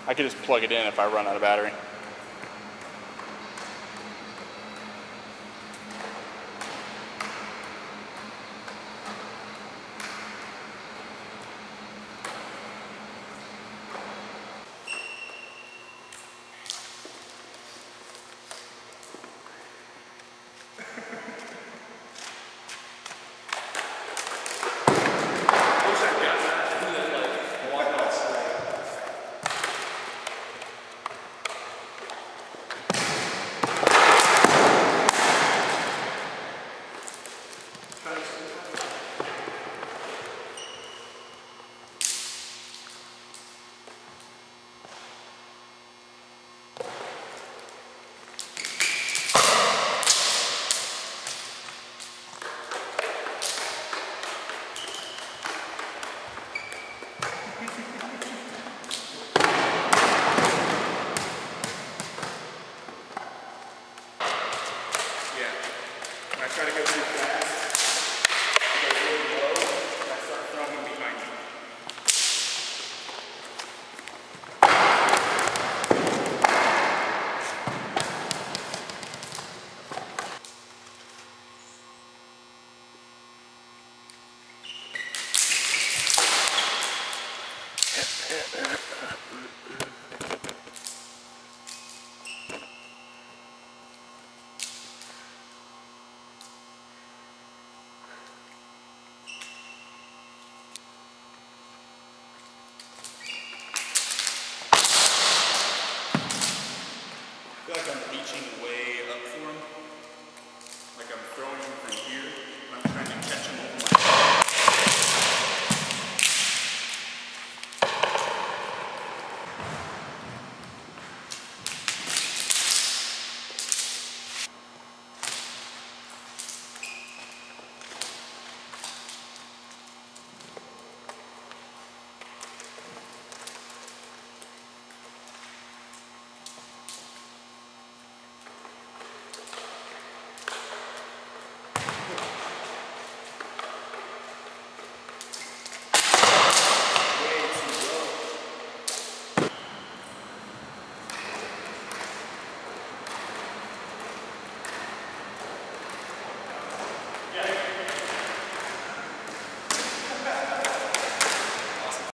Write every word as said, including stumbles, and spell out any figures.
I could just plug it in if I run out of battery. I try to go too fast, I go really low, and I start throwing behind me. I feel like I'm reaching way up for him. Like I'm throwing him from here, and I'm trying to catch him over my head.